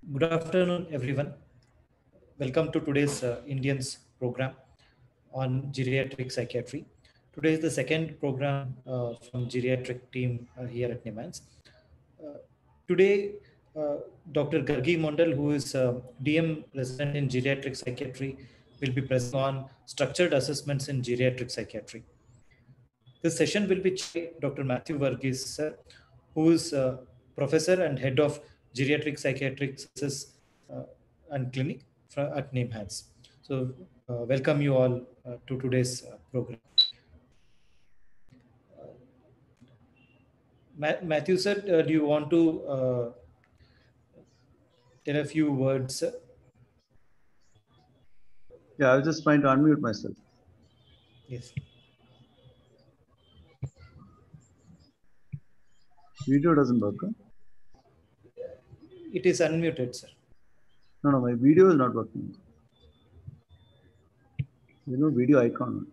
Good afternoon, everyone. Welcome to today's Indians program on geriatric psychiatry. Today is the second program from geriatric team here at NIMANS. Uh, Today, uh, Dr. Gargi Mondal, who is DM resident in geriatric psychiatry, will be presenting on structured assessments in geriatric psychiatry. This session will be chaired by Dr. Matthew Varghese, sir, who is professor and head of geriatric psychiatric services and clinic at NIMHANS. So, welcome you all to today's program. Matthew, sir, do you want to tell a few words? Sir? Yeah, I was just trying to unmute myself. Yes. Video doesn't work. Huh? It is unmuted, sir. No, my video is not working. There's no video icon.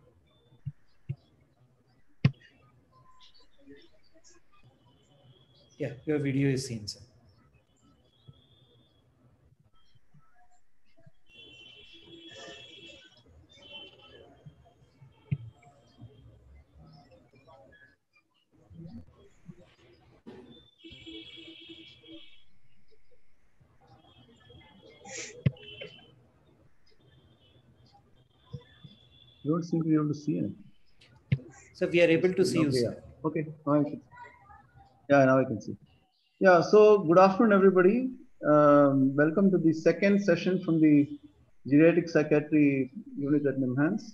Yeah, your video is seen, sir. You don't seem to be able to see it. So we are able to see you, Okay, sir. yeah. Okay, now I can. Yeah, now I can see. Yeah, so good afternoon, everybody. Welcome to the second session from the geriatric psychiatry unit at NIMHANS.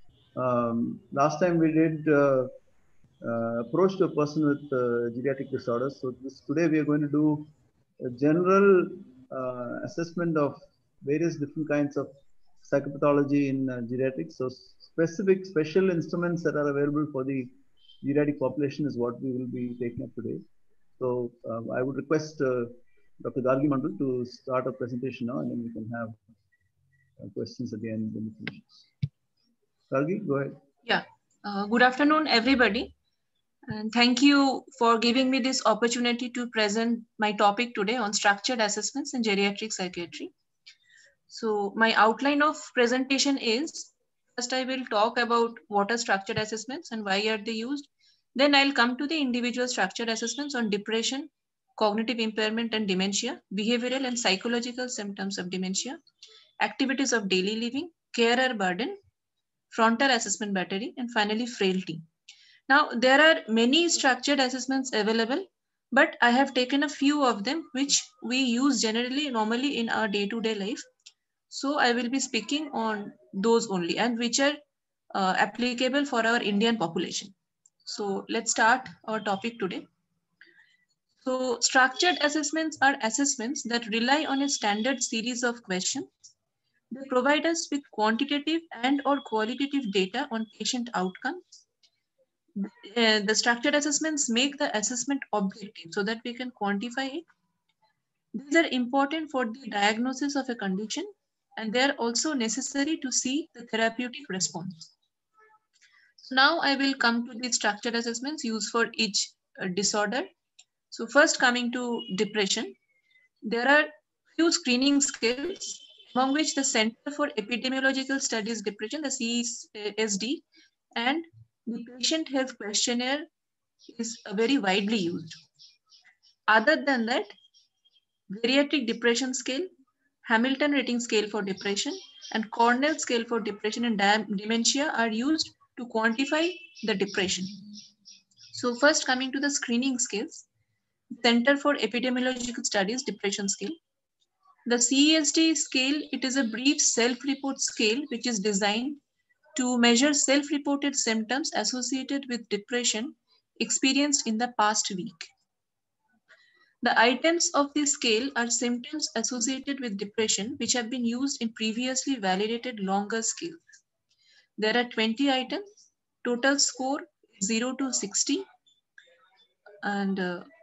Last time we did approach to a person with geriatric disorders. So today we are going to do a general assessment of various different kinds of psychopathology in geriatrics. So special instruments that are available for the geriatric population is what we will be taking up today. So I would request Dr. Gargi Mandal to start a presentation now, and then we can have questions at the end when we finish. Gargi, go ahead. Yeah. Good afternoon, everybody. And thank you for giving me this opportunity to present my topic today on structured assessments in geriatric psychiatry. So my outline of presentation is, first I will talk about what are structured assessments and why are they used. Then I'll come to the individual structured assessments on depression, cognitive impairment and dementia, behavioral and psychological symptoms of dementia, activities of daily living, carer burden, frontal assessment battery, and finally frailty. Now, there are many structured assessments available, but I have taken a few of them which we use normally in our day-to-day life. So I will be speaking on those only and which are applicable for our Indian population. So let's start our topic today. So structured assessments are assessments that rely on a standard series of questions. They provide us with quantitative and or qualitative data on patient outcomes. The structured assessments make the assessment objective so that we can quantify it. These are important for the diagnosis of a condition, and they are also necessary to see the therapeutic response. So now I will come to the structured assessments used for each disorder. So first, coming to depression, there are few screening skills, among which the Center for Epidemiological Studies Depression, the CESD, and the patient health questionnaire is very widely used. Other than that, geriatric depression scale, Hamilton rating scale for depression, and Cornell scale for depression and dementia are used to quantify the depression. So first, coming to the screening scales, Center for Epidemiological Studies depression scale. The CESD scale, it is a brief self-report scale which is designed to measure self-reported symptoms associated with depression experienced in the past week. The items of this scale are symptoms associated with depression which have been used in previously validated longer scales. There are 20 items, total score 0 to 60, and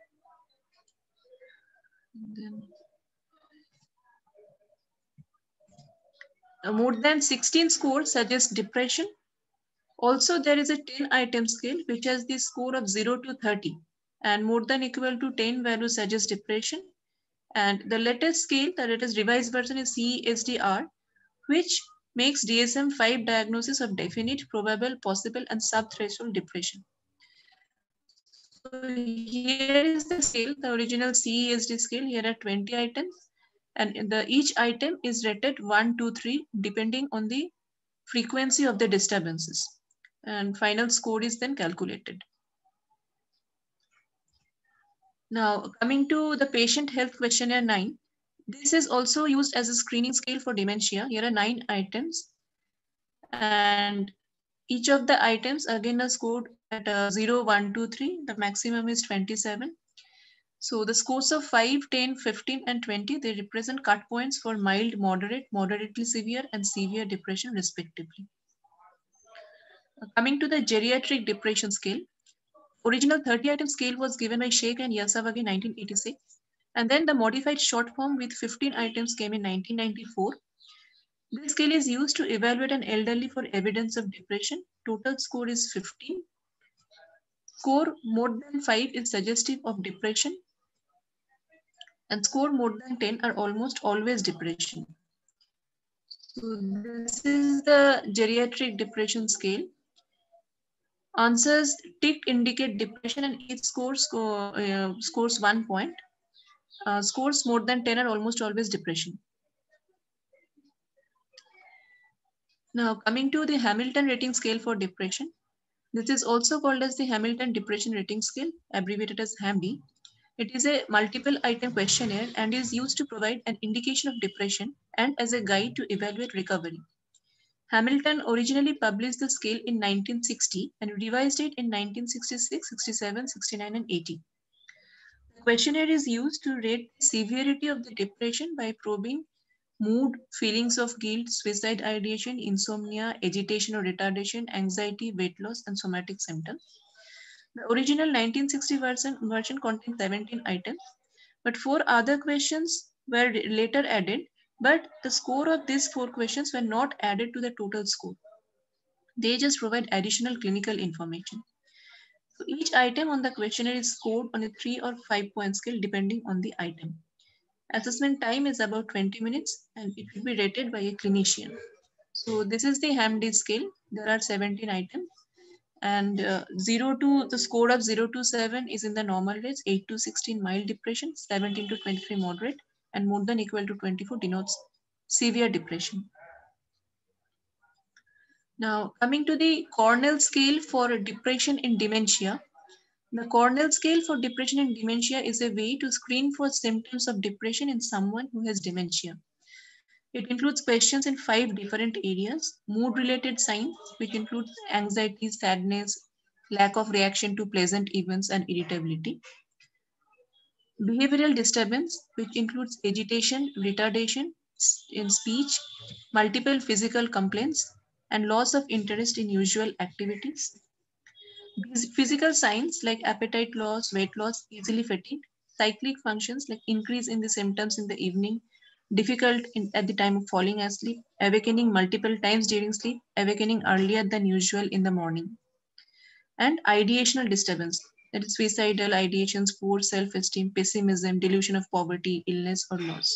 then more than 16 scores suggest depression. Also, there is a 10 item scale which has the score of 0 to 30 and more than equal to 10 values suggest depression And the latest scale, the latest revised version is CESDR, which makes DSM-5 diagnosis of definite, probable, possible, and sub-threshold depression. So here is the scale, the original CESD scale. Here are 20 items, and each item is rated 1, 2, 3, depending on the frequency of the disturbances. And final score is then calculated. Now, coming to the Patient Health Questionnaire 9, this is also used as a screening scale for dementia. Here are 9 items, and each of the items again are scored at 0, 1, 2, 3. The maximum is 27. So the scores of 5, 10, 15, and 20, they represent cut points for mild, moderate, moderately severe, and severe depression respectively. Coming to the geriatric depression scale, original 30-item scale was given by Sheikh and Yasawagi in 1986. And then the modified short form with 15 items came in 1994. This scale is used to evaluate an elderly for evidence of depression. Total score is 15. Score more than 5 is suggestive of depression. And score more than 10 are almost always depression. So this is the geriatric depression scale. Answers ticked indicate depression, and each scores 1 point. Scores more than 10 are almost always depression. Now coming to the Hamilton Rating Scale for depression. This is also called as the Hamilton Depression Rating Scale, abbreviated as HAM-D. It is a multiple item questionnaire and is used to provide an indication of depression and as a guide to evaluate recovery. Hamilton originally published the scale in 1960 and revised it in 1966, 67, 69, and 80. The questionnaire is used to rate the severity of the depression by probing mood, feelings of guilt, suicide ideation, insomnia, agitation or retardation, anxiety, weight loss, and somatic symptoms. The original 1960 version contained 17 items, but 4 other questions were later added, but the score of these 4 questions were not added to the total score. They just provide additional clinical information. So each item on the questionnaire is scored on a 3 or 5 point scale depending on the item. Assessment time is about 20 minutes and it will be rated by a clinician. So this is the HAM-D scale. There are 17 items, and the score of 0 to 7 is in the normal range, 8 to 16 mild depression, 17 to 23 moderate, and more than equal to 24 denotes severe depression. Now coming to the Cornell scale for depression in dementia. The Cornell scale for depression in dementia is a way to screen for symptoms of depression in someone who has dementia. It includes questions in 5 different areas: mood-related signs, which includes anxiety, sadness, lack of reaction to pleasant events, and irritability; behavioral disturbance, which includes agitation, retardation in speech, multiple physical complaints, and loss of interest in usual activities; physical signs like appetite loss, weight loss, easily fatigued; cyclic functions like increase in the symptoms in the evening, difficult at the time of falling asleep, awakening multiple times during sleep, awakening earlier than usual in the morning; and ideational disturbance, that is suicidal ideations, poor self-esteem, pessimism, delusion of poverty, illness, or loss.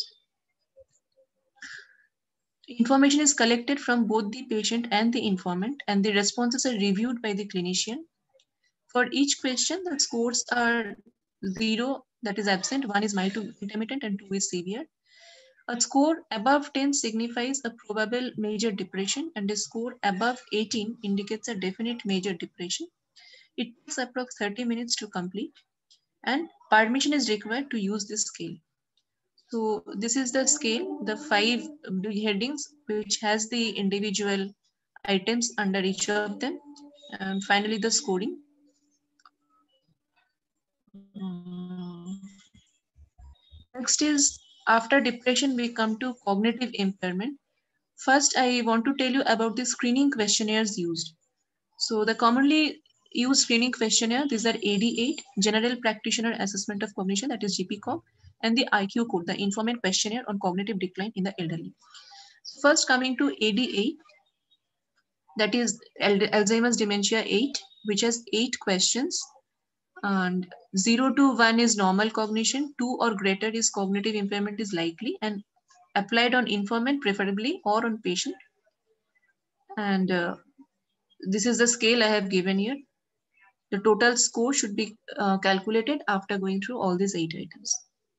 Information is collected from both the patient and the informant, and the responses are reviewed by the clinician. For each question, the scores are 0, that is absent, 1 is mild to intermittent, and 2 is severe. A score above 10 signifies a probable major depression, and a score above 18 indicates a definite major depression. It takes approximately 30 minutes to complete, and permission is required to use this scale. So this is the scale, the 5 big headings, which has the individual items under each of them, and finally the scoring. Next is, after depression, we come to cognitive impairment. First, I want to tell you about the screening questionnaires used. So the commonly used screening questionnaire, these are AD8, General Practitioner Assessment of Cognition, that is GPCOG, and the IQ code, the Informant Questionnaire on Cognitive Decline in the Elderly. First, coming to AD8, that is Alzheimer's Dementia 8, which has 8 questions. And 0 to 1 is normal cognition, 2 or greater is cognitive impairment is likely and applied on informant preferably or on patient. And this is the scale I have given here. The total score should be calculated after going through all these 8 items.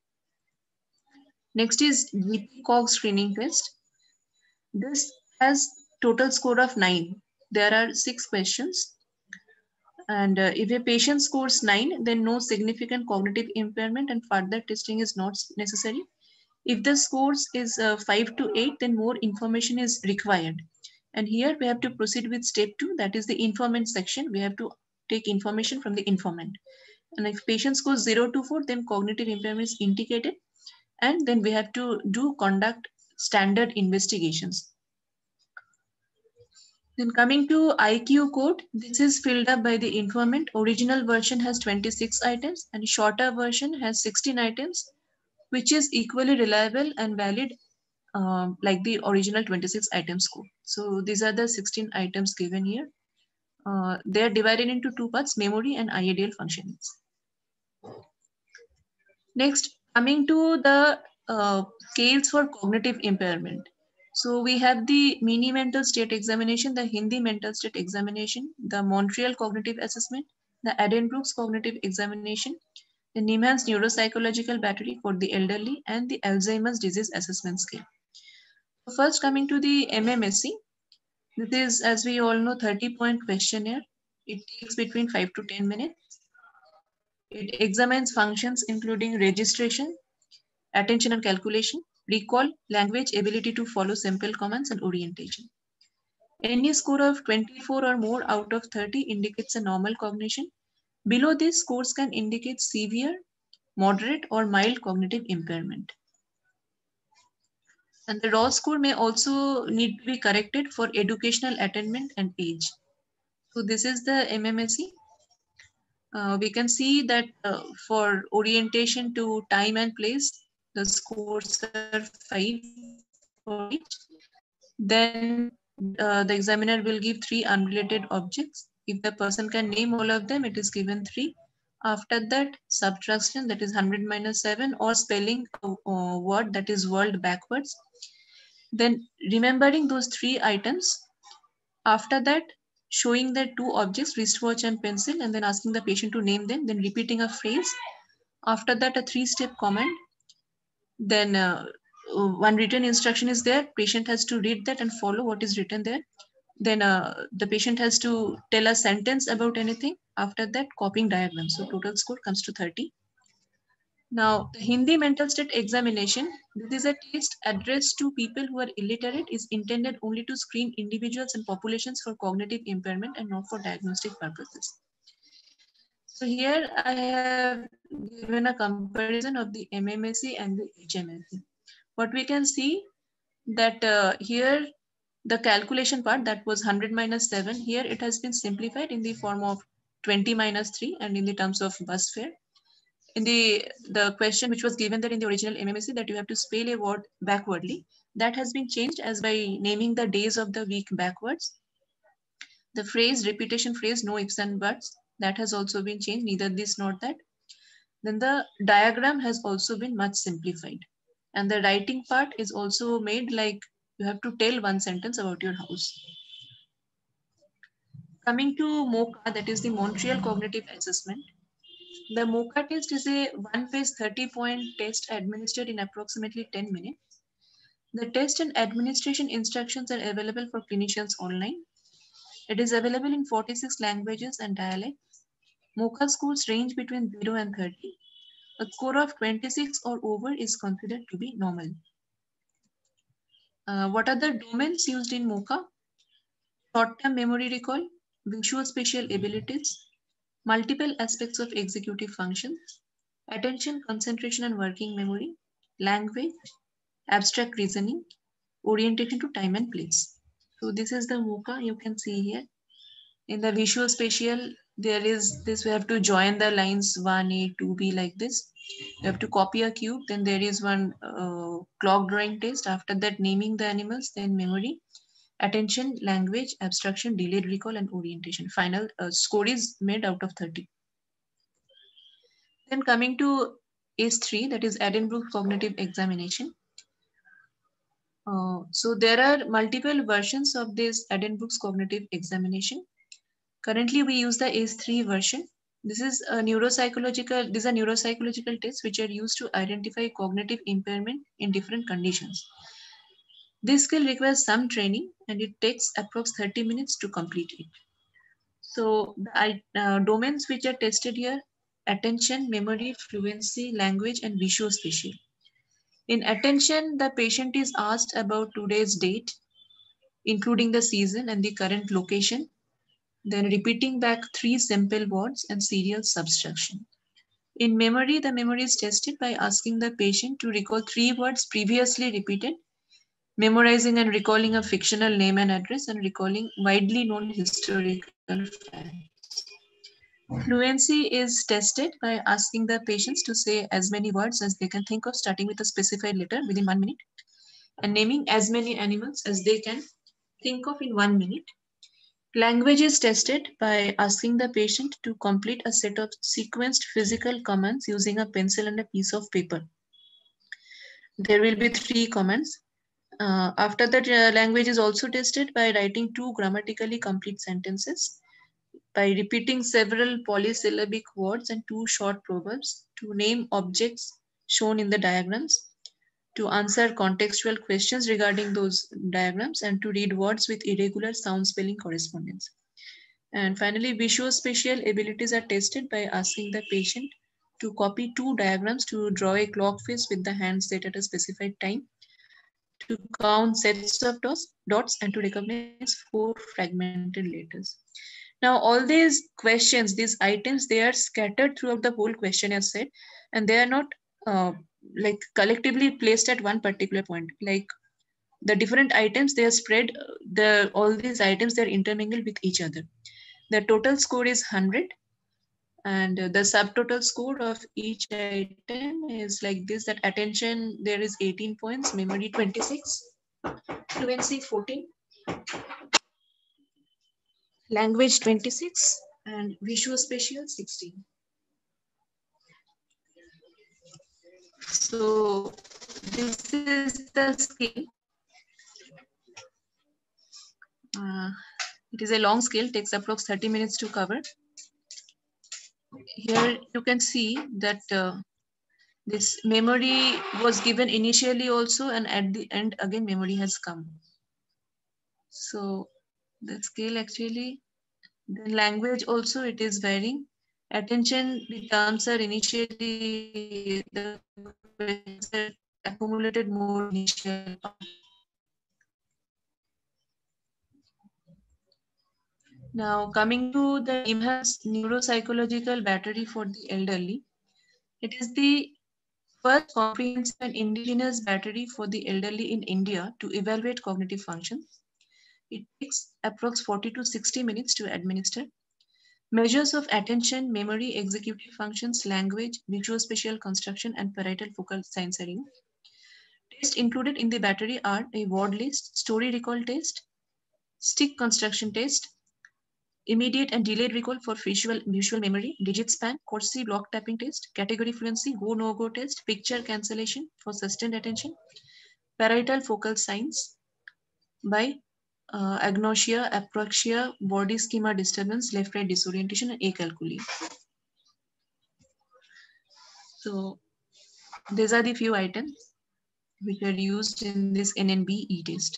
Next is GP-COG screening test. This has total score of 9. There are 6 questions. And if a patient scores 9, then no significant cognitive impairment and further testing is not necessary. If the scores is 5 to 8, then more information is required. And here we have to proceed with step 2, that is the informant section. We have to take information from the informant. And if patient scores 0 to 4, then cognitive impairment is indicated. And then we have to conduct standard investigations. Then coming to IQ code, this is filled up by the informant. Original version has 26 items and shorter version has 16 items, which is equally reliable and valid like the original 26 items code. So these are the 16 items given here. They are divided into 2 parts, memory and IADL functions. Next, coming to the scales for cognitive impairment. So we have the Mini Mental State Examination, the Hindi Mental State Examination, the Montreal Cognitive Assessment, the Addenbrooke's Cognitive Examination, the Niemann's Neuropsychological Battery for the elderly, and the Alzheimer's Disease Assessment Scale. First, coming to the MMSE, this is, as we all know, 30-point questionnaire. It takes between 5 to 10 minutes. It examines functions including registration, attention and calculation, recall, language, ability to follow simple commands, and orientation. Any score of 24 or more out of 30 indicates a normal cognition. Below this, scores can indicate severe, moderate, or mild cognitive impairment. And the raw score may also need to be corrected for educational attainment and age. So this is the MMSE. We can see that for orientation to time and place, the scores are 5 for each. Then the examiner will give 3 unrelated objects. If the person can name all of them, it is given 3. After that, subtraction, that is 100 minus 7, or spelling a word, that is world backwards. Then remembering those 3 items. After that, showing the 2 objects, wristwatch and pencil, and then asking the patient to name them, then repeating a phrase. After that, a 3-step command. Then one written instruction is there. Patient has to read that and follow what is written there. Then the patient has to tell a sentence about anything. After that, copying diagram. So total score comes to 30. Now, the Hindi Mental State Examination, this is a test addressed to people who are illiterate, is intended only to screen individuals and populations for cognitive impairment and not for diagnostic purposes. So here I have given a comparison of the MMSE and the HMSE. What we can see that here the calculation part, that was 100 minus 7, here it has been simplified in the form of 20 minus 3 and in the terms of bus fare. In the question which was given there in the original MMSE, that you have to spell a word backwardly, that has been changed as by naming the days of the week backwards. The phrase, repetition phrase, no ifs and buts, that has also been changed, neither this nor that. Then the diagram has also been much simplified. And the writing part is also made like you have to tell one sentence about your house. Coming to MOCA, that is the Montreal Cognitive Assessment. The MOCA test is a 1-page 30-point test administered in approximately 10 minutes. The test and administration instructions are available for clinicians online. It is available in 46 languages and dialects. MOCA scores range between 0 and 30. A score of 26 or over is considered to be normal. What are the domains used in MOCA? Short-term memory recall, visual spatial abilities, multiple aspects of executive functions, attention, concentration and working memory, language, abstract reasoning, orientation to time and place. So this is the MOCA you can see here. In the visual spatial, there is this, we have to join the lines 1A, 2B like this. You have to copy a cube, then there is one clock drawing test. After that, naming the animals, then memory, attention, language, abstraction, delayed recall, and orientation. Final score is made out of 30. Then coming to ACE3, that is Addenbrooke's cognitive examination. So there are multiple versions of this Addenbrooke's cognitive examination. Currently, we use the ACE3 version. These are neuropsychological tests which are used to identify cognitive impairment in different conditions. This skill requires some training and it takes approx 30 minutes to complete it. So the domains which are tested here: attention, memory, fluency, language, and visuospatial. In attention, the patient is asked about today's date, including the season and the current location, then repeating back 3 simple words and serial subtraction. In memory, the memory is tested by asking the patient to recall 3 words previously repeated, memorizing and recalling a fictional name and address, and recalling widely known historical facts. Fluency is tested by asking the patients to say as many words as they can think of, starting with a specified letter within 1 minute, and naming as many animals as they can think of in 1 minute. Language is tested by asking the patient to complete a set of sequenced physical commands using a pencil and a piece of paper. There will be 3 commands. After that, language is also tested by writing 2 grammatically complete sentences, by repeating several polysyllabic words and 2 short proverbs, to name objects shown in the diagrams, to answer contextual questions regarding those diagrams, and to read words with irregular sound spelling correspondence. And finally, visuospatial abilities are tested by asking the patient to copy 2 diagrams, to draw a clock face with the hands set at a specified time, to count sets of dots, and to recognize 4 fragmented letters. Now, all these questions, these items, they are scattered throughout the whole questionnaire set, and they are not like collectively placed at one particular point. Like the different items, they are spread, all these items, they're intermingled with each other. The total score is 100, and the subtotal score of each item is like this: that attention, there is 18 points, memory 26, fluency 14, language 26, and visuospatial 16. So this is the scale. It is a long scale, takes approx 30 minutes to cover. Here you can see that this memory was given initially also, and at the end again memory has come. So the scale actually, the language also, it is varying. Attention, the terms are initially, the accumulated more initial. Now coming to the EMHAS neuropsychological battery for the elderly. It is the first comprehensive and indigenous battery for the elderly in India to evaluate cognitive functions. It takes approx 40 to 60 minutes to administer. Measures of attention, memory, executive functions, language, visuospatial construction, and parietal focal science are used. Tests included in the battery are a word list, story recall test, stick construction test, immediate and delayed recall for visual memory, digit span, Corsi block tapping test, category fluency, go-no-go test, picture cancellation for sustained attention, parietal focal signs by agnosia, apraxia, body schema disturbance, left-right disorientation, and acalculia. So these are the few items which are used in this NNB test.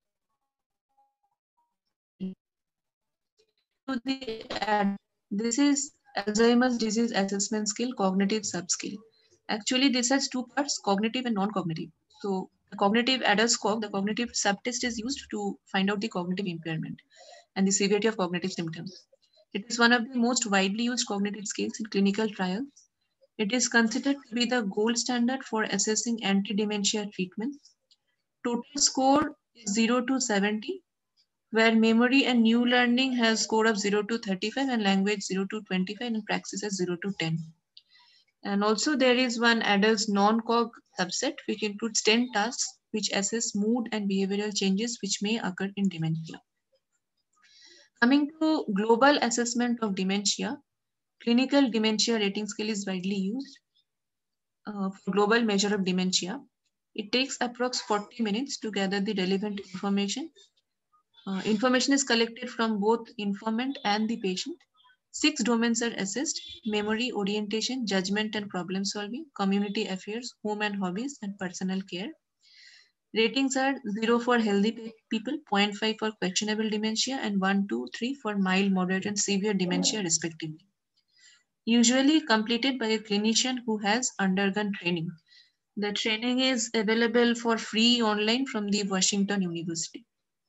This is Alzheimer's disease assessment skill, cognitive subskill. Actually, this has 2 parts, cognitive and non-cognitive. So the cognitive ADAS-Cog, the cognitive subtest, is used to find out the cognitive impairment and the severity of cognitive symptoms. It is one of the most widely used cognitive scales in clinical trials. It is considered to be the gold standard for assessing anti-dementia treatments. Total score is 0 to 70, where memory and new learning has score of 0 to 35 and language 0 to 25 and praxis has 0 to 10. And also there is one adult non-cog subset which includes 10 tasks which assess mood and behavioral changes which may occur in dementia. Coming to global assessment of dementia, clinical dementia rating scale is widely used for global measure of dementia. It takes approx 40 minutes to gather the relevant information. Information is collected from both informant and the patient. 6 domains are assessed: memory, orientation, judgment and problem solving, community affairs, home and hobbies, and personal care. Ratings are 0 for healthy people, 0.5 for questionable dementia, and 1, 2, 3 for mild, moderate, and severe dementia, respectively. Usually completed by a clinician who has undergone training. The training is available for free online from the Washington University.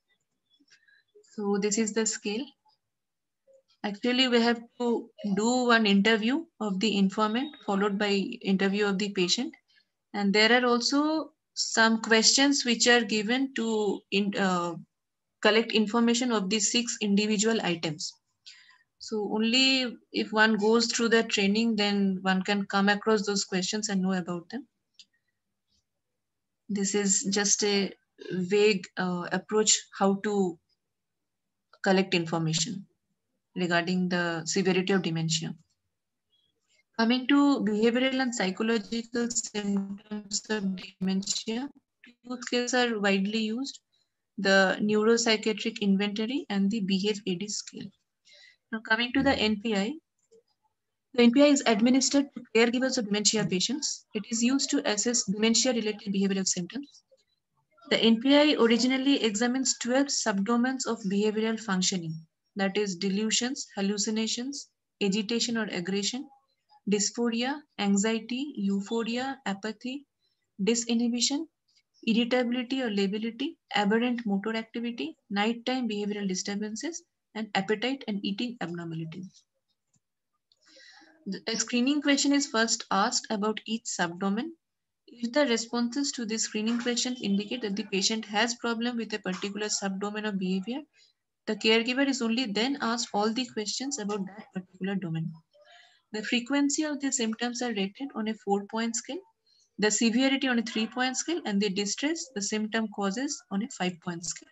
So this is the scale. Actually, we have to do one interview of the informant followed by interview of the patient. And there are also some questions which are given to collect information of these 6 individual items. So only if one goes through the training, then one can come across those questions and know about them. This is just a vague approach how to collect information regarding the severity of dementia. Coming to behavioral and psychological symptoms of dementia, 2 scales are widely used: the neuropsychiatric inventory and the Behave-AD scale. Now coming to the NPI, the NPI is administered to caregivers of dementia patients. It is used to assess dementia-related behavioral symptoms. The NPI originally examines 12 subdomains of behavioral functioning, that is delusions, hallucinations, agitation or aggression, dysphoria, anxiety, euphoria, apathy, disinhibition, irritability or lability, aberrant motor activity, nighttime behavioral disturbances, and appetite and eating abnormalities. A screening question is first asked about each subdomain. If the responses to the screening questions indicate that the patient has problem with a particular subdomain of behavior, the caregiver is only then asked all the questions about that particular domain. The frequency of the symptoms are rated on a 4-point scale, the severity on a 3-point scale, and the distress the symptom causes on a 5-point scale.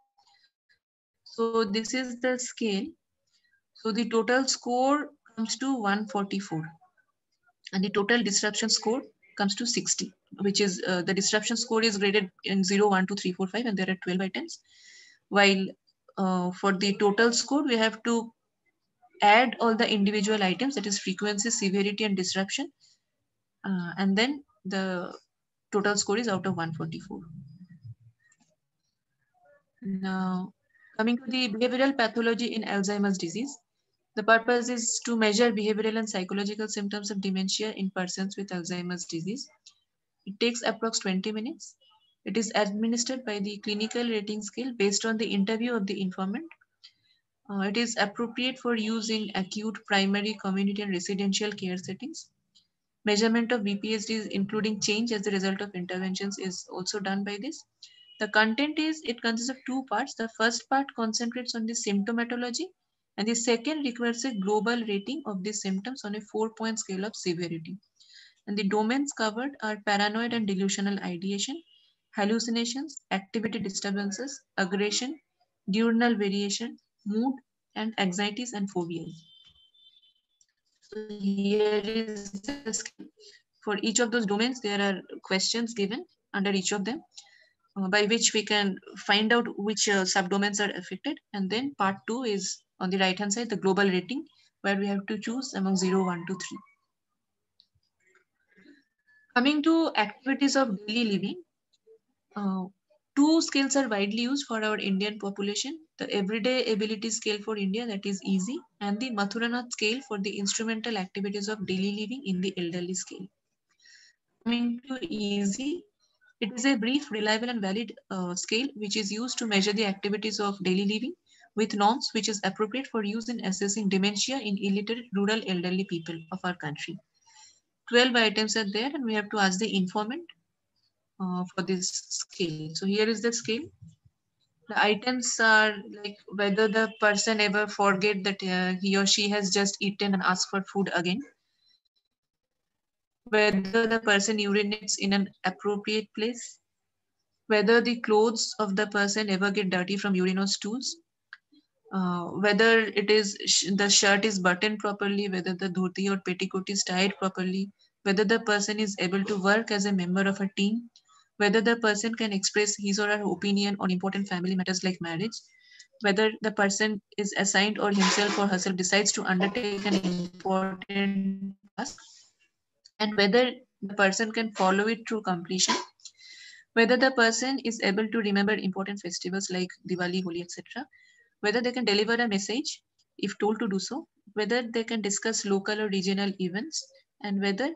So this is the scale. So the total score comes to 144, and the total disruption score comes to 60, which is the disruption score is graded in 0, 1, 2, 3, 4, 5, and there are 12 items. While for the total score, we have to add all the individual items, that is frequency, severity, and disruption, and then the total score is out of 144. Now, coming to the behavioral pathology in Alzheimer's disease, the purpose is to measure behavioral and psychological symptoms of dementia in persons with Alzheimer's disease. It takes approx 20 minutes. It is administered by the clinical rating scale based on the interview of the informant. It is appropriate for use in acute, primary, community, and residential care settings. Measurement of BPSDs, including change as a result of interventions, is also done by this. The content is, it consists of 2 parts. The first part concentrates on the symptomatology, and the second requires a global rating of the symptoms on a 4-point scale of severity. And the domains covered are paranoid and delusional ideation, hallucinations, activity disturbances, aggression, diurnal variation, mood, and anxieties and phobias. So here is the scale. For each of those domains, there are questions given under each of them, by which we can find out which subdomains are affected. And then part 2 is on the right hand side, the global rating, where we have to choose among 0, 1, 2, 3. Coming to activities of daily living, 2 scales are widely used for our Indian population: the everyday ability scale for India, that is easy, and the Mathuranath scale for the instrumental activities of daily living in the elderly scale. Coming to easy, it is a brief, reliable, and valid scale which is used to measure the activities of daily living with norms which is appropriate for use in assessing dementia in illiterate rural elderly people of our country. 12 items are there, and we have to ask the informant for this scale. So here is the scale. The items are like whether the person ever forget that he or she has just eaten and ask for food again, whether the person urinates in an appropriate place, whether the clothes of the person ever get dirty from urine or stools, whether it is the shirt is buttoned properly, whether the dhoti or petticoat is tied properly, whether the person is able to work as a member of a team, whether the person can express his or her opinion on important family matters like marriage, whether the person is assigned or himself or herself decides to undertake an important task, and whether the person can follow it through completion, whether the person is able to remember important festivals like Diwali, Holi, etc., whether they can deliver a message if told to do so, whether they can discuss local or regional events, and whether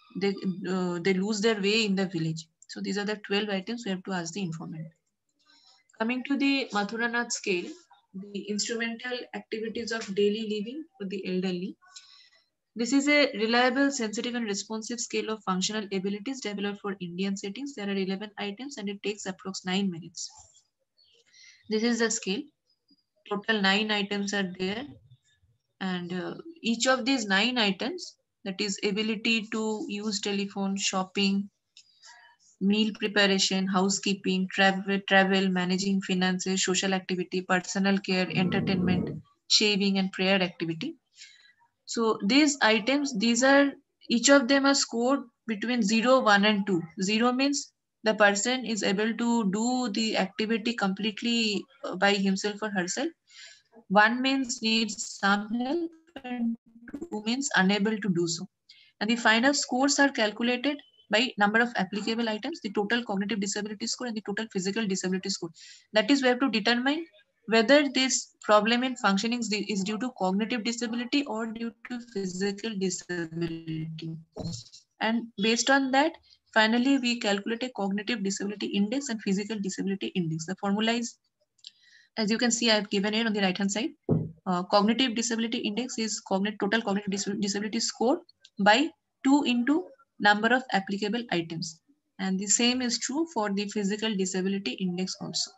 they lose their way in the village. So these are the 12 items we have to ask the informant. Coming to the Mathuranath scale, the instrumental activities of daily living for the elderly. This is a reliable, sensitive, and responsive scale of functional abilities developed for Indian settings. There are 11 items and it takes approximately 9 minutes. This is the scale. Total 9 items are there. And each of these 9 items, that is ability to use telephone, shopping, meal preparation, housekeeping, travel, managing finances, social activity, personal care, entertainment, shaving, and prayer activity. So these items, each of them are scored between 0, 1, and 2. 0 means the person is able to do the activity completely by himself or herself. 1 means needs some help, and 2 means unable to do so. And the final scores are calculated by number of applicable items, the total cognitive disability score, and the total physical disability score. That is, we have to determine whether this problem in functioning is due to cognitive disability or due to physical disability. And based on that, finally, we calculate a cognitive disability index and physical disability index. The formula is, as you can see, I have given it on the right hand side. Cognitive disability index is total cognitive disability score by 2 into number of applicable items. And the same is true for the physical disability index also.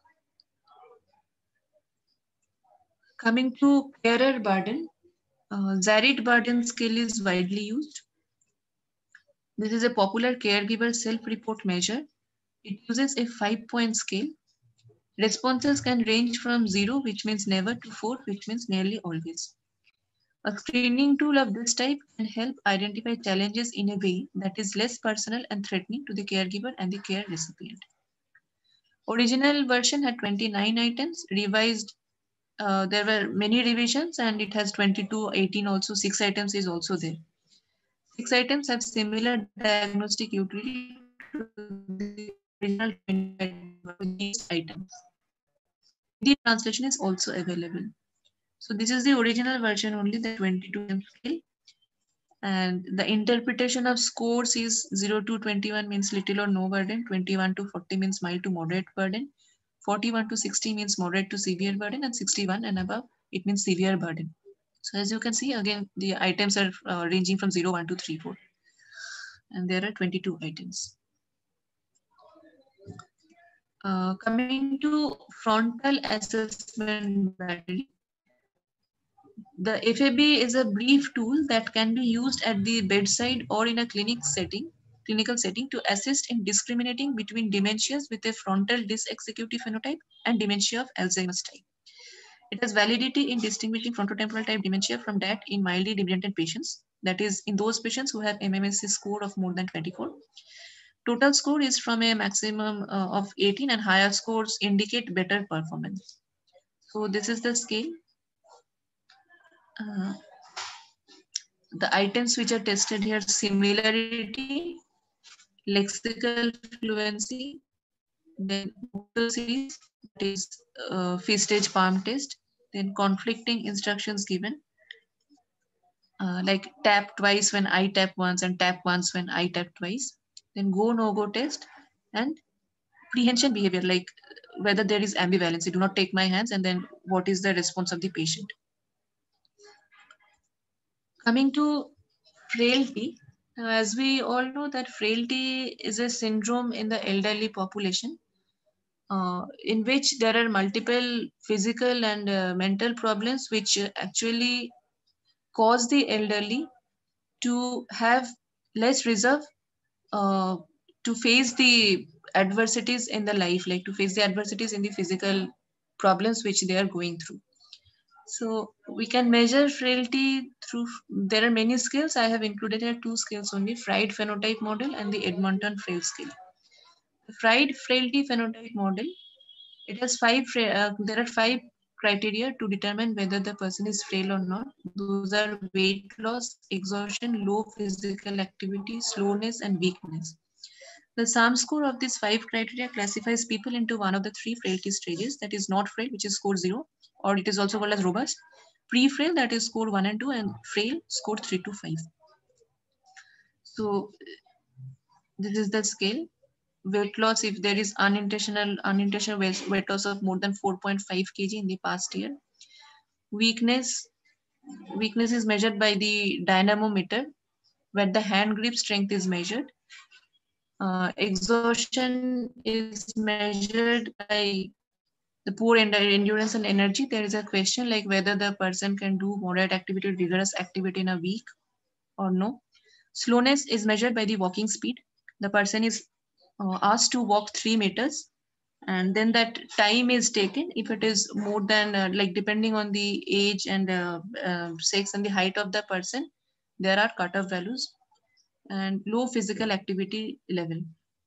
Coming to carer burden, Zarit burden scale is widely used. This is a popular caregiver self-report measure. It uses a 5-point scale. Responses can range from 0, which means never, to 4, which means nearly always. A screening tool of this type can help identify challenges in a way that is less personal and threatening to the caregiver and the care recipient. Original version had 29 items, revised, there were many revisions, and it has 22, 18 also, 6 items is also there. 6 items have similar diagnostic utility to the original 20 items. The translation is also available. So this is the original version only, the 22 scale. And the interpretation of scores is 0 to 21 means little or no burden, 21 to 40 means mild to moderate burden, 41 to 60 means moderate to severe burden, and 61 and above, it means severe burden. So as you can see, again, the items are ranging from 0, 1 to 3, 4. And there are 22 items. Coming to frontal assessment battery. The FAB is a brief tool that can be used at the bedside or in a clinical setting to assist in discriminating between dementias with a frontal dysexecutive phenotype and dementia of Alzheimer's type. It has validity in distinguishing frontotemporal type dementia from that in mildly demented patients, that is, in those patients who have MMSE score of more than 24. Total score is from a maximum of 18, and higher scores indicate better performance. So this is the scale. The items which are tested here: similarity, lexical fluency, then motor series, that is fist-edge palm test, then conflicting instructions given, like tap twice when I tap once and tap once when I tap twice, then go no-go test, and prehension behavior, like whether there is ambivalency, do not take my hands, and then what is the response of the patient. Coming to frailty, as we all know that frailty is a syndrome in the elderly population in which there are multiple physical and mental problems which actually cause the elderly to have less reserve to face the adversities in the life, like to face the adversities in the physical problems which they are going through. So we can measure frailty through, there are many scales. I have included here 2 scales only, Fried phenotype model and the Edmonton frail scale. The Fried frailty phenotype model, it has there are 5 criteria to determine whether the person is frail or not. Those are weight loss, exhaustion, low physical activity, slowness, and weakness. The SAM score of these 5 criteria classifies people into one of the 3 frailty stages, that is not frail, which is score 0, or it is also called as robust, pre-frail, that is score 1 and 2, and frail, score 3 to 5. So this is the scale. Weight loss, if there is unintentional weight loss of more than 4.5 kg in the past year. Weakness is measured by the dynamometer, where the hand grip strength is measured. Exhaustion is measured by the poor endurance and energy. There is a question like whether the person can do moderate activity, vigorous activity in a week or no. Slowness is measured by the walking speed. The person is asked to walk 3 meters, and then that time is taken. If it is more than like depending on the age and sex and the height of the person, there are cutoff values. And low physical activity level.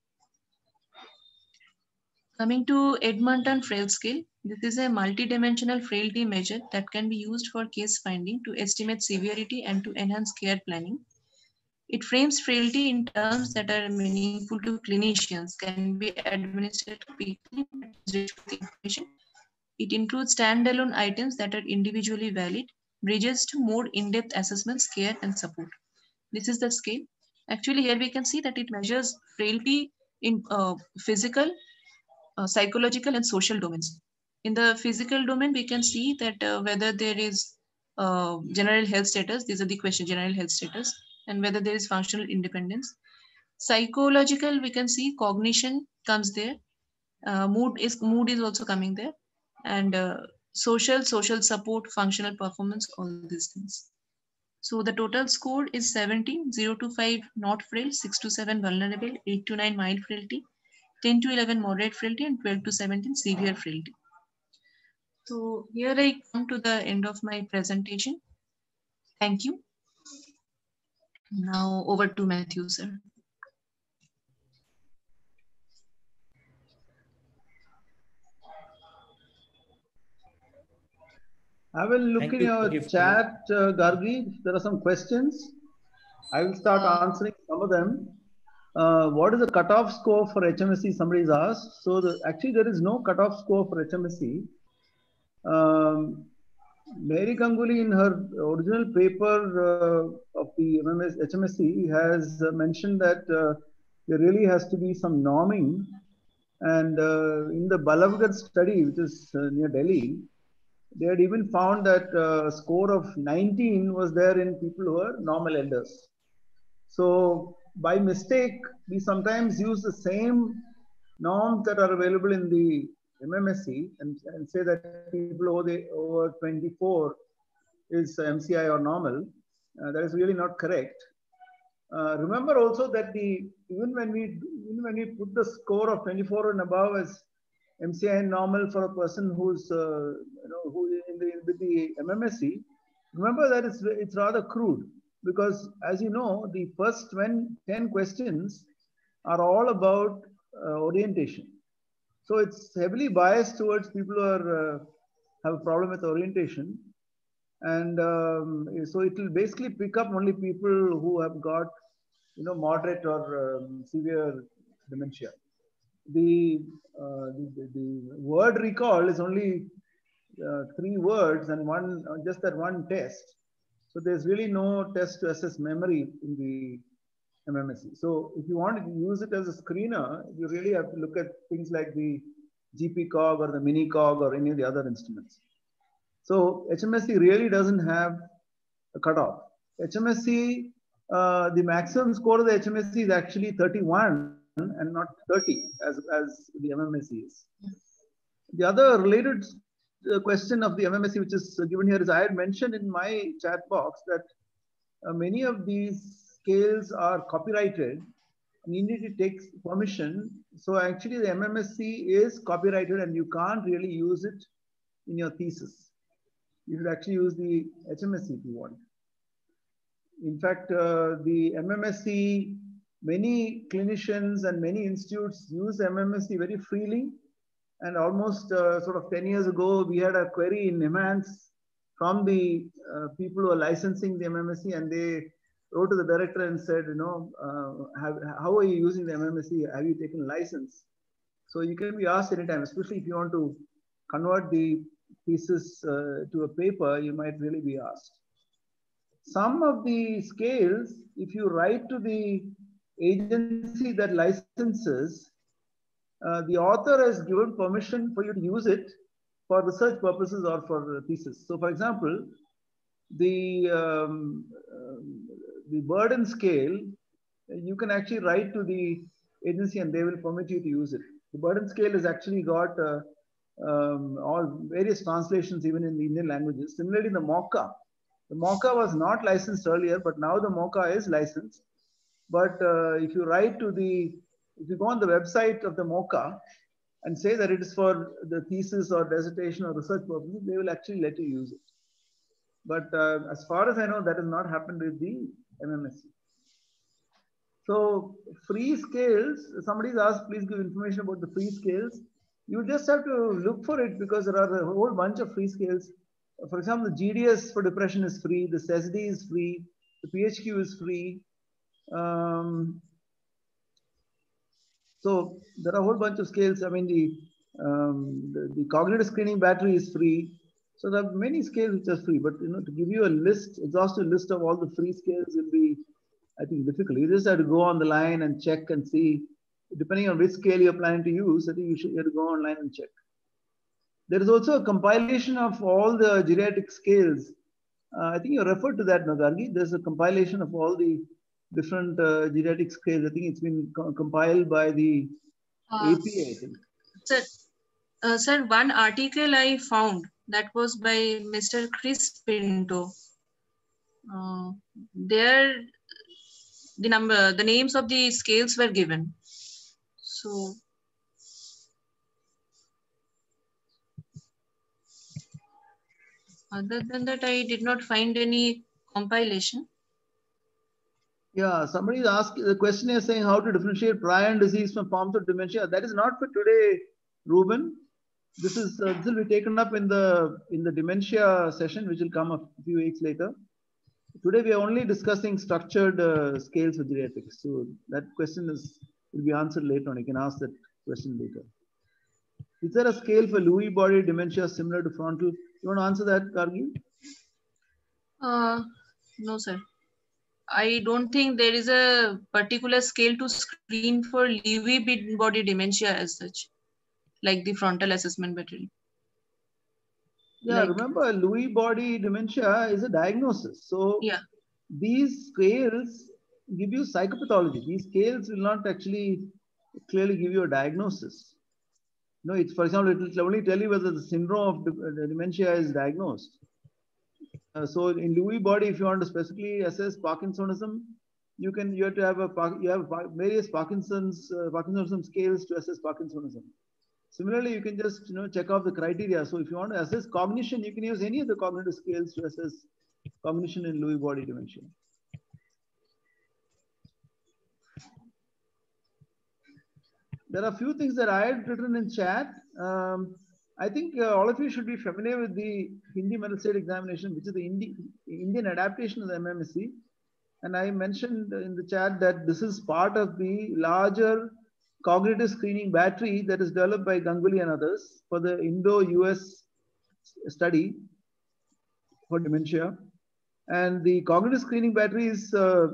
Coming to Edmonton frail scale, this is a multi-dimensional frailty measure that can be used for case finding to estimate severity and to enhance care planning. It frames frailty in terms that are meaningful to clinicians, can be administered quickly, but is rich with information. It includes standalone items that are individually valid, bridges to more in-depth assessments, care, and support. This is the scale. Actually, here we can see that it measures frailty in physical, psychological, and social domains. In the physical domain, we can see that whether there is general health status, these are the questions, general health status, and whether there is functional independence. Psychological, we can see cognition comes there. Mood is also coming there. And social support, functional performance, all these things. So the total score is 70, 0 to 5 not frail, 6 to 7 vulnerable, 8 to 9 mild frailty, 10 to 11 moderate frailty, and 12 to 17 severe frailty. So here I come to the end of my presentation. Thank you. Now over to Matthew, sir. I will look in your chat, Gargi. There are some questions. I will start answering some of them. What is the cutoff score for HMSC? Somebody is asked. So actually there is no cutoff score for HMSC. Mary Ganguly in her original paper of the HMSC has mentioned that there really has to be some norming. And in the Balabgarh study, which is near Delhi, they had even found that a score of 19 was there in people who are normal elders. So by mistake, we sometimes use the same norms that are available in the MMSC and say that people over 24 is MCI or normal. That is really not correct. Remember also that even when we put the score of 24 and above as MCI normal for a person who's with the MMSC, remember that it's rather crude, because as you know, the first 10 questions are all about orientation. So it's heavily biased towards people who have a problem with orientation. And so it will basically pick up only people who have got, moderate or severe dementia. The word recall is only 3 words and just that one test. So there's really no test to assess memory in the MMSC. So if you want to use it as a screener, you really have to look at things like the GP-cog or the mini-cog or any of the other instruments. So HMSC really doesn't have a cutoff. HMSC, the maximum score of the HMSC is actually 31 and not 30 as the MMSC is. The other related question of the MMSC, which is given here, is I had mentioned in my chat box that many of these scales are copyrighted and you need to take permission. So actually the MMSC is copyrighted and you can't really use it in your thesis. you should actually use the HMSC if you want. In fact, the MMSC, many clinicians and many institutes use MMSC very freely. And almost sort of 10 years ago, we had a query in NIMHANS from the people who are licensing the MMSC, and they wrote to the director and said, you know, how are you using the MMSC? Have you taken a license? So you can be asked anytime, especially if you want to convert the thesis to a paper, you might really be asked. Some of the scales, if you write to the agency that licenses, the author has given permission for you to use it for research purposes or for thesis. So for example, the burden scale, you can actually write to the agency and they will permit you to use it. The burden scale has actually got all various translations even in the Indian languages. Similarly, the MOCA. The MOCA was not licensed earlier, but now the MOCA is licensed. But if you write to if you go on the website of the MOCA and say that it is for the thesis or dissertation or research purposes, they will actually let you use it. But as far as I know, that has not happened with the MMSC. So free scales, somebody's asked, please give information about the free scales. You just have to look for it because there are a whole bunch of free scales. For example, the GDS for depression is free, the CESD is free, the PHQ is free. So there are a whole bunch of scales. I mean, the cognitive screening battery is free. So there are many scales which are free, but you know, to give you a list, exhaustive list of all the free scales will be, I think, difficult. You just have to go on the line and check and see, depending on which scale you're planning to use. I think you have to go online and check. There is also a compilation of all the geriatric scales. I think you referred to that, Nagargi. There's a compilation of all the different geriatric scales. I think it's been compiled by the APA, I think. Sir, one article I found that was by Mr. Chris Pinto. There, the names of the scales were given. So, other than that, I did not find any compilation. Yeah, somebody asked, the question is saying how to differentiate prion disease from forms of dementia. That is not for today, Ruben. This will be taken up in the dementia session, which will come a few weeks later. Today we are only discussing structured scales for geriatrics. So that question will be answered later on. You can ask that question later. Is there a scale for Lewy body dementia similar to frontal? You want to answer that, Gargi? No, sir. I don't think there is a particular scale to screen for Lewy body dementia as such, like the frontal assessment battery. Yeah, like, remember, Lewy body dementia is a diagnosis. So yeah, these scales give you psychopathology. These scales will not actually clearly give you a diagnosis. No, it's, for example, it will only tell you whether the syndrome of dementia is diagnosed. So in Lewy body, if you want to specifically assess Parkinsonism, you have to have various Parkinsonism scales to assess Parkinsonism. Similarly, you can just check off the criteria. So if you want to assess cognition, you can use any of the cognitive scales to assess cognition in Lewy body dementia. There are a few things that I had written in chat. I think all of you should be familiar with the Hindi Mental State Examination, which is the Indian adaptation of the MMSC. And I mentioned in the chat that this is part of the larger cognitive screening battery that is developed by Ganguly and others for the Indo-US study for dementia. And the cognitive screening battery is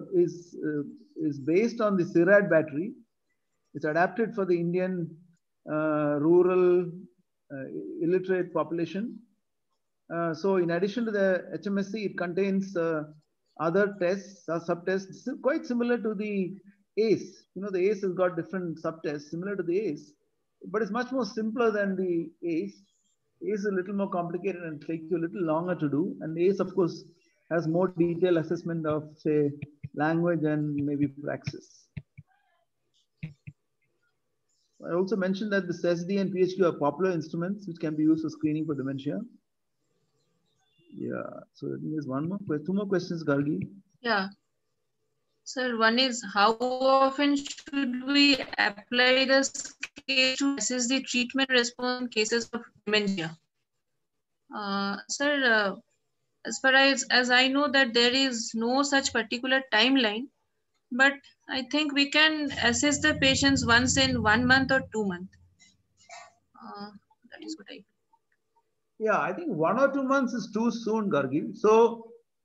based on the CIRAD battery. It's adapted for the Indian rural illiterate population. So in addition to the HMSC, it contains other tests, subtests, quite similar to the ACE. The ACE has got different subtests similar to the ACE, but it's much more simpler than the ACE. ACE is a little more complicated and takes you a little longer to do. And the ACE, of course, has more detailed assessment of, say, language and maybe praxis. I also mentioned that the CESD and PHQ are popular instruments which can be used for screening for dementia. Yeah. So there's two more questions, Gargi. Yeah. Sir, one is how often should we apply the scale to assess the treatment response in cases of dementia? Sir, as far as I know that there is no such particular timeline, but I think we can assess the patients once in 1 month or 2 months. That is what I. Yeah, I think 1 or 2 months is too soon, Gargi. So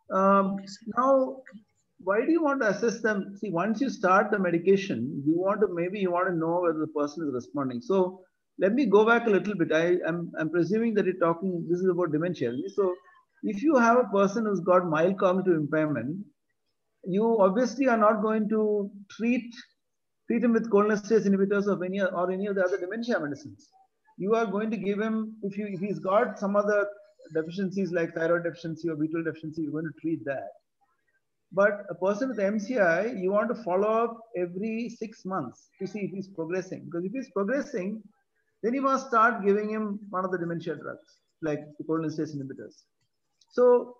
now, why do you want to assess them? See, once you start the medication, maybe you want to know whether the person is responding. So let me go back a little bit. I'm presuming that you're talking. This is about dementia. So if you have a person who's got mild cognitive impairment, you obviously are not going to treat him with cholinesterase inhibitors of any of the other dementia medicines. You are going to give him, if he's got some other deficiencies like thyroid deficiency or B12 deficiency, you're going to treat that. But a person with MCI, you want to follow up every 6 months to see if he's progressing. Because if he's progressing, then you must start giving him one of the dementia drugs, like the cholinesterase inhibitors. So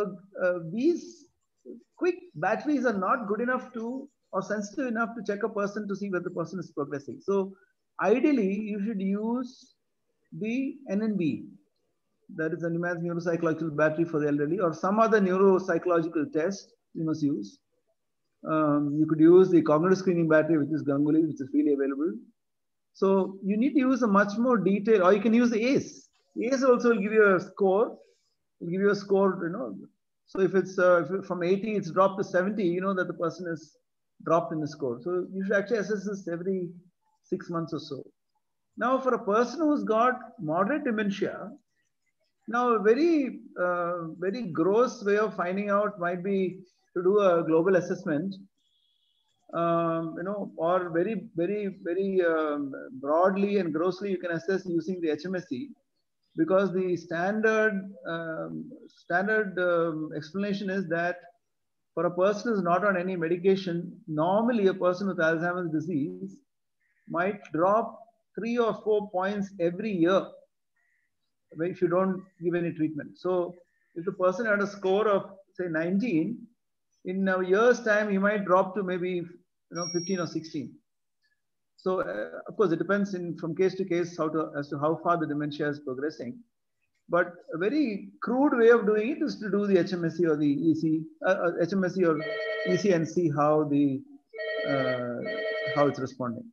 these quick batteries are not good enough to, or sensitive enough to check a person to see whether the person is progressing. So ideally, you should use the NNB, that is an enhanced neuropsychological battery for the elderly, or some other neuropsychological test you must use. You could use the cognitive screening battery, which is Ganguly, which is freely available. So you need to use a much more detailed, or you can use the ACE. ACE also will give you a score. Will give you a score, you know. So if it's from 80, it's dropped to 70, you know that the person is dropped in the score. So you should actually assess this every 6 months or so. Now, for a person who's got moderate dementia, now a very gross way of finding out might be to do a global assessment, you know, or very broadly and grossly you can assess using the HMSE, because the standard explanation is that for a person who's not on any medication, normally a person with Alzheimer's disease might drop 3 or 4 points every year if you don't give any treatment. So if the person had a score of say 19, in a year's time, he might drop to maybe 15 or 16. So of course, it depends from case to case as to how far the dementia is progressing. But a very crude way of doing it is to do the HMSE or the EC, HMSE or EC, and see how it's responding.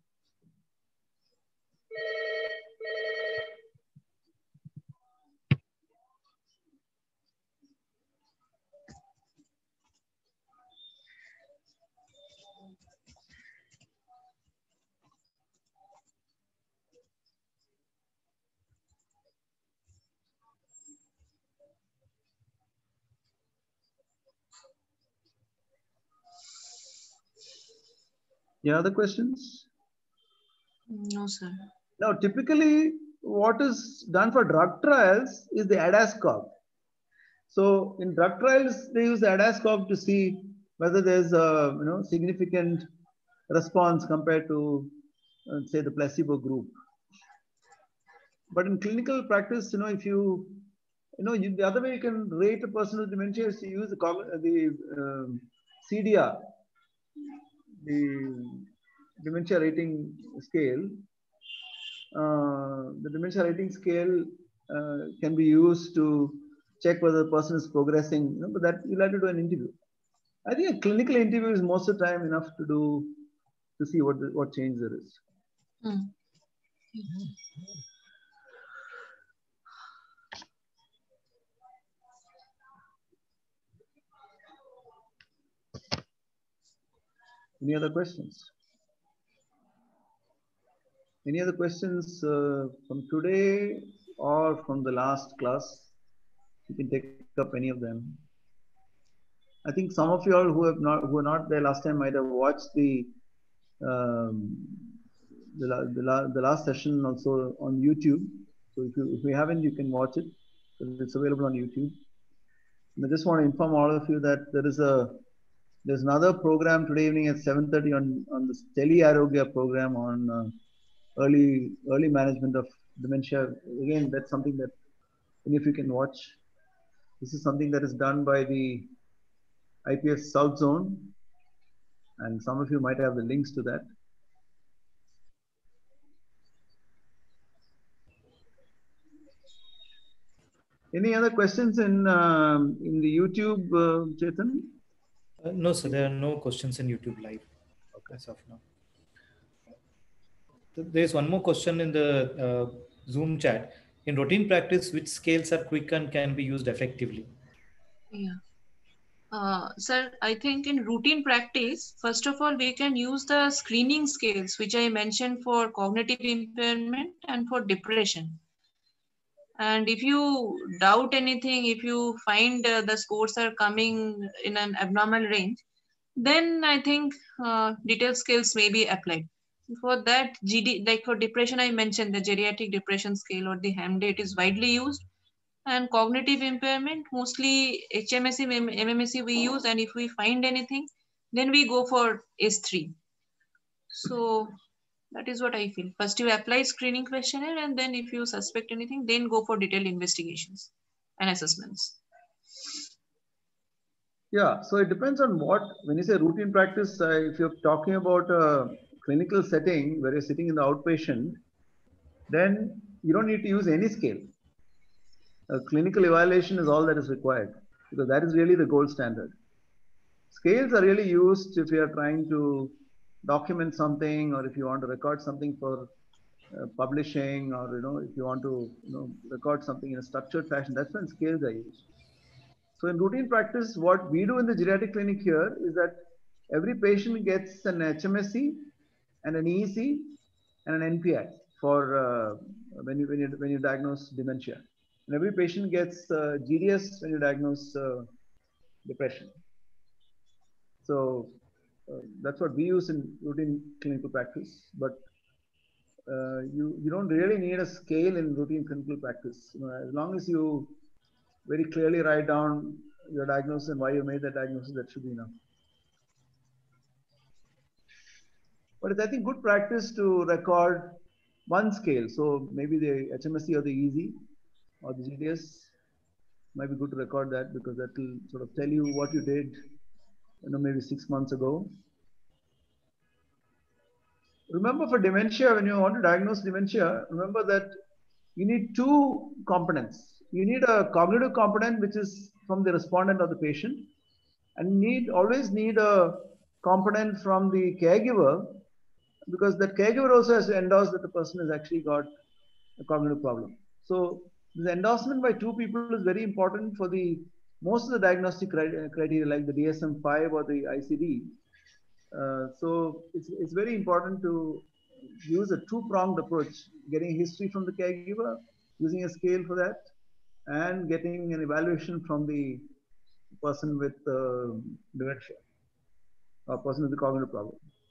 Any other questions? No, sir. Now, typically, what is done for drug trials is the ADAS-COG. So, in drug trials, they use the ADAS-COG to see whether there's a significant response compared to, say, the placebo group. But in clinical practice, if the other way you can rate a person with dementia is to use the CDR, the dementia rating scale. The dementia rating scale can be used to check whether the person is progressing, but that you'll have to do an interview. I think a clinical interview is most of the time enough to see what change there is. Any other questions? Any other questions from today or from the last class? You can take up any of them. I think some of you all who were not there last time might have watched the last session also on YouTube. So if you haven't, you can watch it. It's available on YouTube. And I just want to inform all of you that there's another program today evening at 7:30 on the Tele Arogya program on early management of dementia. Again, that's something that if you can watch. This is something that is done by the IPS South Zone, and some of you might have the links to that. Any other questions in the YouTube, Chetan? No, sir, there are no questions in YouTube live as of now. There's one more question in the Zoom chat. In routine practice, which scales are quick and can be used effectively? Yeah. Sir, I think in routine practice, first of all, we can use the screening scales, which I mentioned for cognitive impairment and for depression. And if you doubt anything, if you find the scores are coming in an abnormal range, then I think detailed scales may be applied. For that, like for depression, I mentioned the geriatric depression scale or the HAM-D is widely used. And cognitive impairment, mostly HMSE, MMSE we use. And if we find anything, then we go for S3. So that is what I feel. First, you apply screening questionnaire, and then if you suspect anything, then go for detailed investigations and assessments. Yeah, so it depends on what, when you say routine practice, if you're talking about a clinical setting where you're sitting in the outpatient, then you don't need to use any scale. A clinical evaluation is all that is required, because that is really the gold standard. Scales are really used if you are trying to document something, or if you want to record something for publishing, or if you want to record something in a structured fashion. That's when scales are used. So in routine practice, what we do in the geriatric clinic here is that every patient gets an HMSE and an EEC and an NPI for when you diagnose dementia. And every patient gets GDS when you diagnose depression. So that's what we use in routine clinical practice. But you don't really need a scale in routine clinical practice. As long as you very clearly write down your diagnosis and why you made that diagnosis, that should be enough. But it's, I think, good practice to record one scale. So maybe the HMSE or the EZ or the GDS might be good to record that, because that will sort of tell you what you did, maybe 6 months ago. Remember, for dementia, when you want to diagnose dementia, remember that you need two components. You need a cognitive component, which is from the respondent or the patient, and always need a component from the caregiver, because that caregiver also has to endorse that the person has actually got a cognitive problem. So this endorsement by two people is very important for most of the diagnostic criteria, like the DSM-5 or the ICD. So it's very important to use a two-pronged approach, getting history from the caregiver, using a scale for that, and getting an evaluation from the person with dementia or person with the cognitive problem.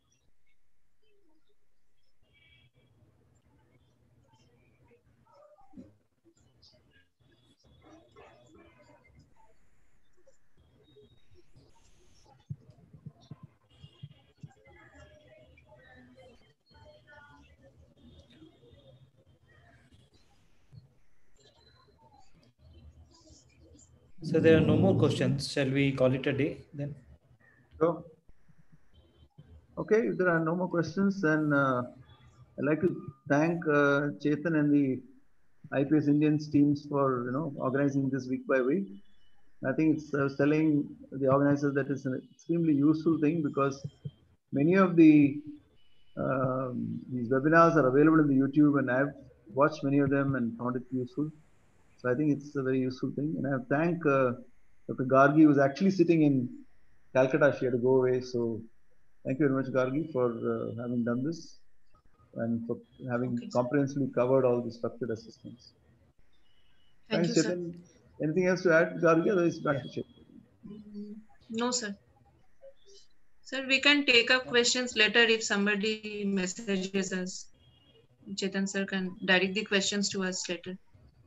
So there are no more questions. Shall we call it a day then? Sure. Okay, if there are no more questions, then I'd like to thank Chetan and the IPS Indians teams for organizing this week by week. I think it's telling the organizers that it's an extremely useful thing, because many of these webinars are available in the YouTube, and I've watched many of them and found it useful. So I think it's a very useful thing. And I thank Dr. Gargi, who's actually sitting in Calcutta. She had to go away. So thank you very much, Gargi, for having done this and for having comprehensively covered all the structured assessments. Thank you, Chetan. Anything else to add, Gargi? Otherwise, back to Chetan. No, sir. Sir, we can take up questions later if somebody messages us. Chetan sir can direct the questions to us later.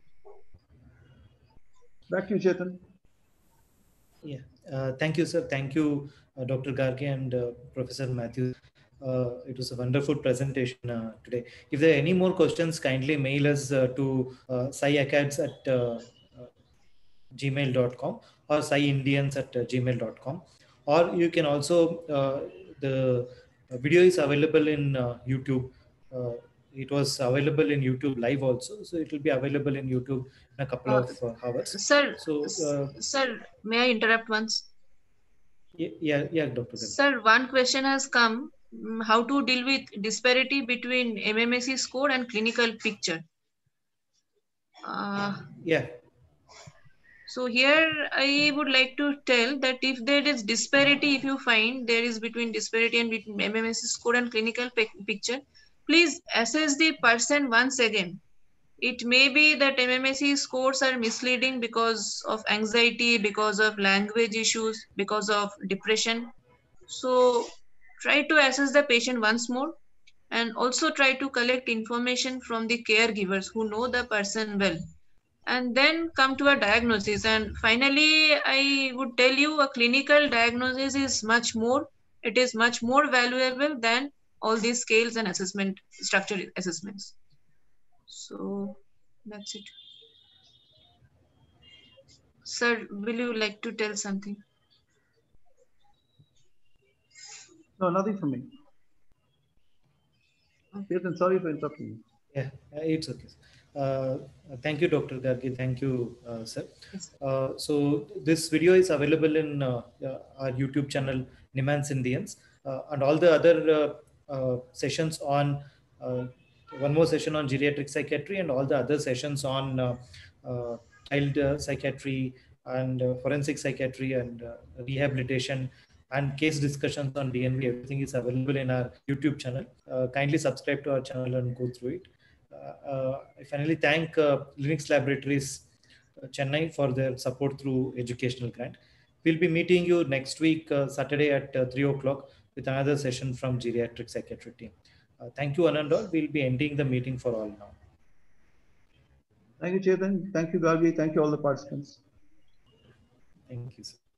Back to you, Chetan. Yeah, thank you, sir. Thank you, Dr. Gargi and Professor Matthews. It was a wonderful presentation today. If there are any more questions, kindly mail us to sciacads gmail.com or sciindians@gmail.com. Or you can also, the video is available in YouTube. It was available in YouTube live also, so it will be available in YouTube in a couple of hours. Sir, So, sir, may I interrupt once? Yeah, Dr. Gal. Sir, one question has come: how to deal with disparity between MMSE score and clinical picture? Yeah. So here I would like to tell that if there is disparity, if you find there is between disparity and between MMSE score and clinical picture, please assess the person once again. It may be that MMSE scores are misleading because of anxiety, because of language issues, because of depression. So try to assess the patient once more, and also try to collect information from the caregivers who know the person well, and then come to a diagnosis. And finally, I would tell you, a clinical diagnosis is much more, it is much more valuable than all these scales and assessment structure assessments. So that's it. Sir, will you like to tell something? No, nothing from me. Chetan, sorry for interrupting you. Yeah, it's okay. Thank you, Dr. Gargi. Thank you, sir. Yes. So this video is available in our YouTube channel, Nimans Indians, and all the other sessions on, one more session on geriatric psychiatry and all the other sessions on child psychiatry and forensic psychiatry and rehabilitation and case discussions on DNV. Everything is available in our YouTube channel. Kindly subscribe to our channel and go through it. I finally thank Linux Laboratories Chennai for their support through educational grant. We'll be meeting you next week, Saturday at 3 o'clock with another session from geriatric psychiatry team. Thank you, one and all. We'll be ending the meeting for all now. Thank you, Chetan. Thank you, Gargi. Thank you, all the participants. Thank you, sir.